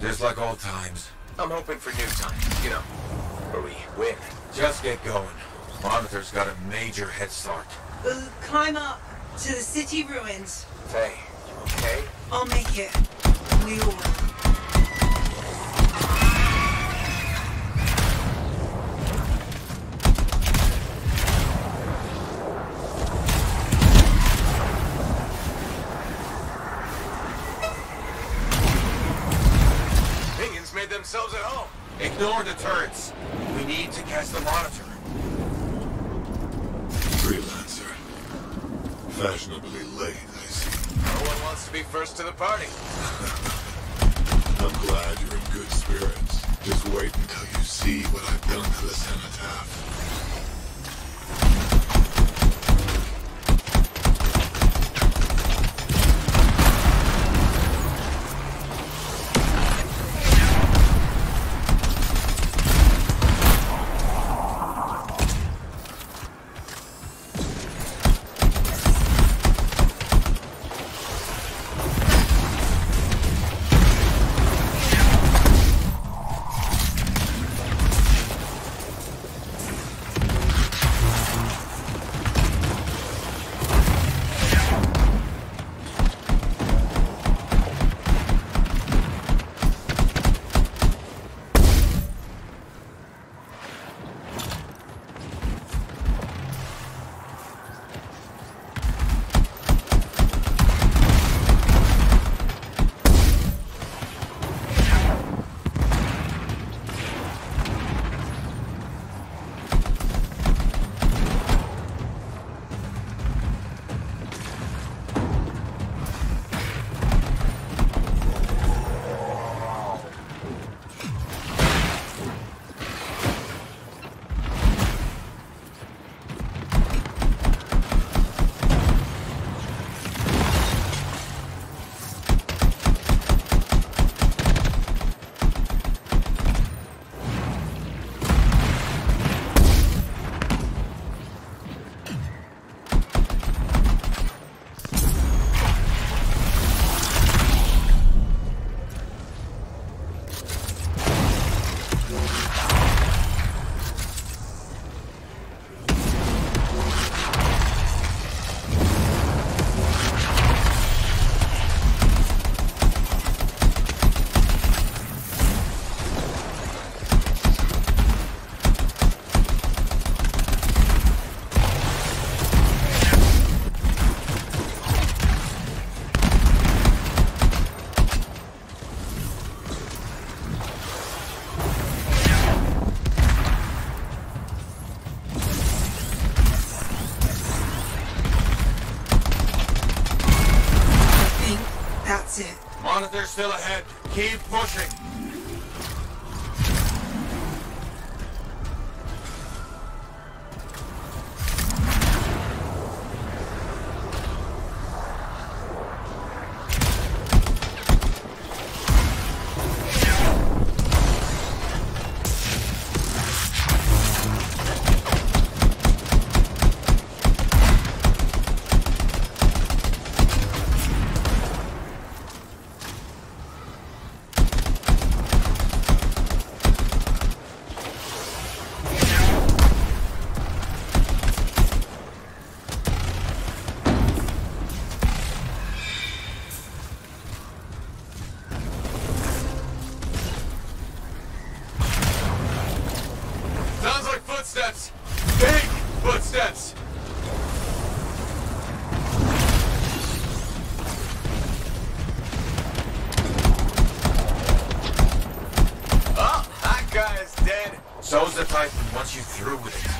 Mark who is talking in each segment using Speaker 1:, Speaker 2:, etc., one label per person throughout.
Speaker 1: Just like old times.
Speaker 2: I'm hoping for new times, you know, where we win.
Speaker 1: Just get going. Monitor's got a major head start.
Speaker 3: We'll climb up to the city ruins.
Speaker 2: Faye, you okay?
Speaker 3: I'll make it. We all will.
Speaker 2: Made themselves at home.
Speaker 1: Ignore the turrets. We need to catch the monitor.
Speaker 4: Freelancer. Fashionably late, I see.
Speaker 2: No one wants to be first to the party.
Speaker 4: I'm glad you're in good spirits. Just wait until you see what I've done to the cenotaph.
Speaker 1: Monitor's still ahead. Keep pushing. Footsteps! Big footsteps!
Speaker 2: Oh, that guy is dead.
Speaker 1: So's the Titan once you're through with it.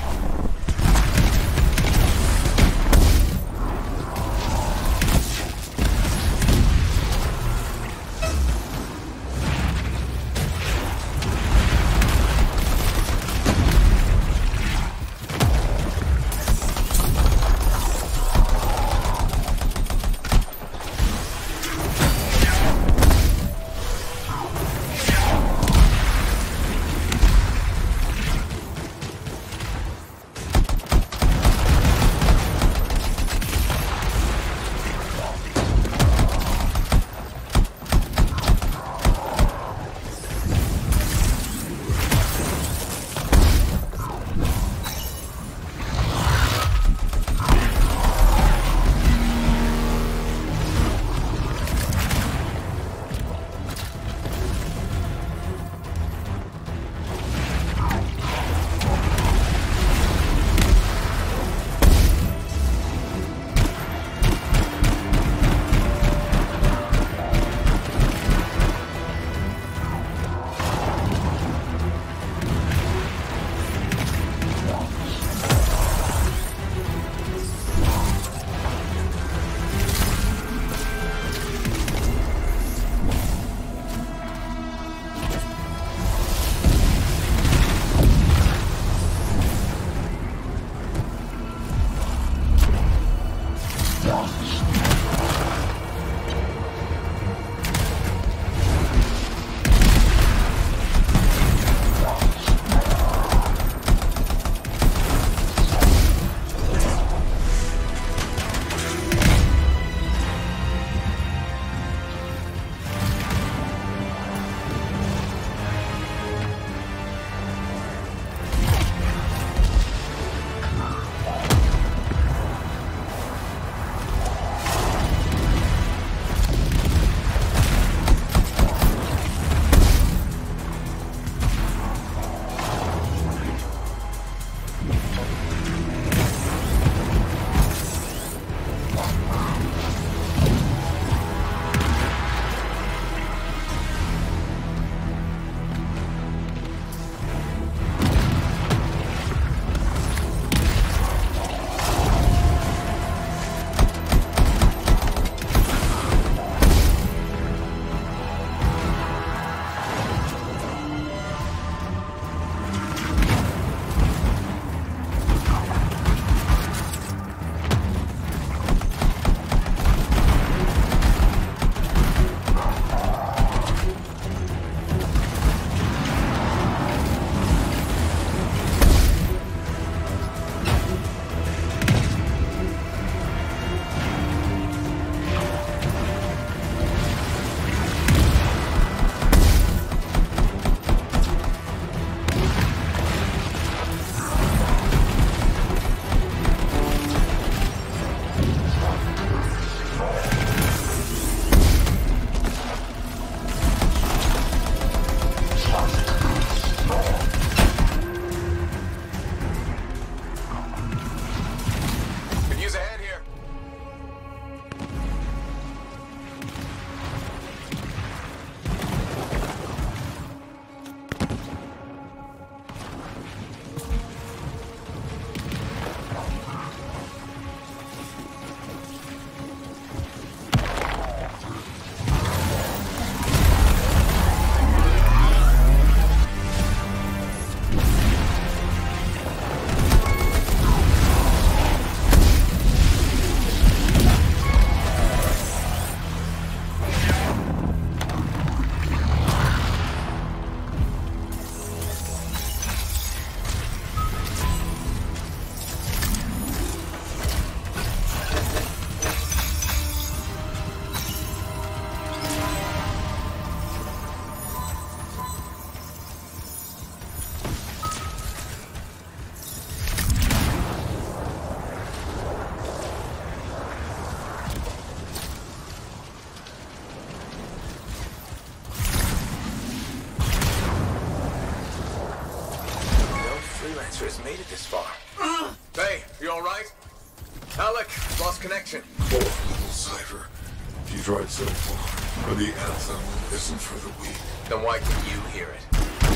Speaker 2: Lancer has made it this far.
Speaker 5: Hey, you alright? Alec, lost connection.
Speaker 4: Poor little Cypher. He tried so far, but the Anthem isn't for the weak.
Speaker 2: Then why can you hear it?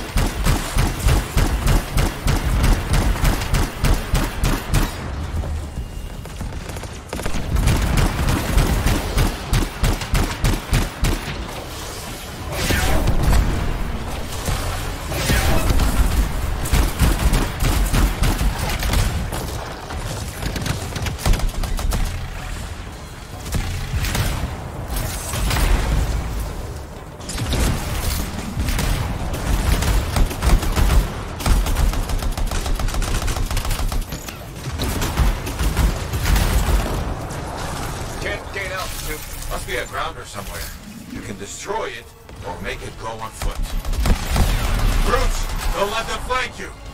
Speaker 1: Must be a grounder somewhere. You can destroy it or make it go on foot. Brutes, don't let them flank you.